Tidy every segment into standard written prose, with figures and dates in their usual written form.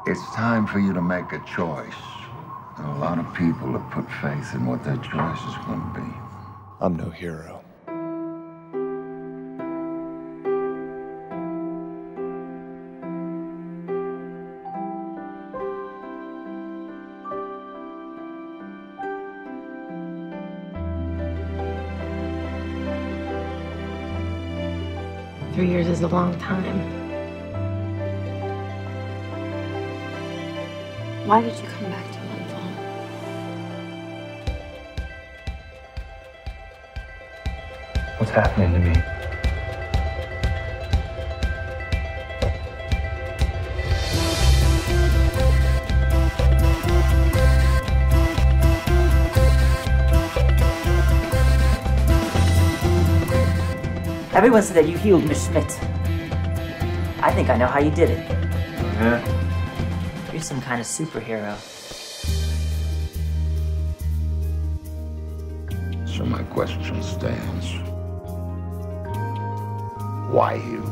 It's time for you to make a choice. And a lot of people have put faith in what that choice is going to be. I'm no hero. Three years is a long time. Why did you come back to Moonfall? What's happening to me? Everyone said that you healed Miss Schmidt. I think I know how you did it. Yeah? You're some kind of superhero. So my question stands. Why you?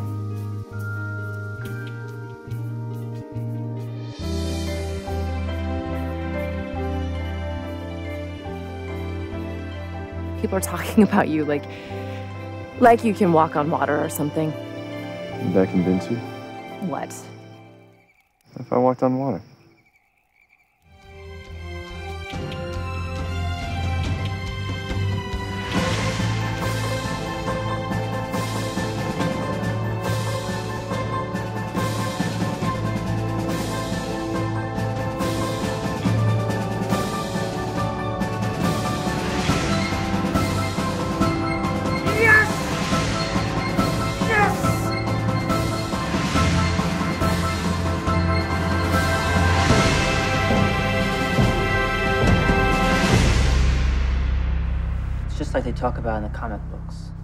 People are talking about you like you can walk on water or something. Would that convince you? What? If I walked on water? It's just like they talk about in the comic books.